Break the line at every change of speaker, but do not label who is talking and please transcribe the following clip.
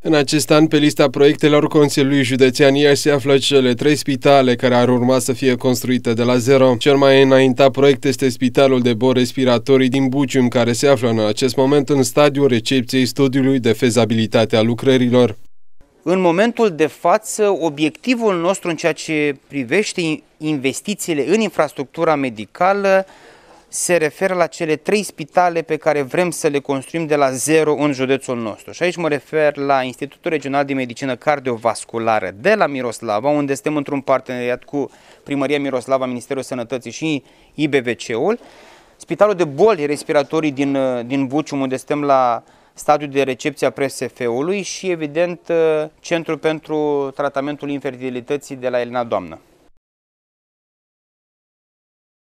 În acest an, pe lista proiectelor Consiliului Județean Iași se află cele 3 spitale care ar urma să fie construite de la zero. Cel mai înaintat proiect este Spitalul de Boli Respiratorii din Bucium, care se află în acest moment în stadiul recepției studiului de fezabilitate a lucrărilor.
În momentul de față, obiectivul nostru în ceea ce privește investițiile în infrastructura medicală se referă la cele 3 spitale pe care vrem să le construim de la zero în județul nostru. Și aici mă refer la Institutul Regional de Medicină Cardiovasculară de la Miroslava, unde suntem într-un parteneriat cu Primăria Miroslava, Ministerul Sănătății și IBVC-ul, Spitalul de Boli Respiratorii din Bucium, unde suntem la stadiul de recepție a PSF-ului și, evident, Centrul pentru Tratamentul Infertilității de la Elena Doamnă.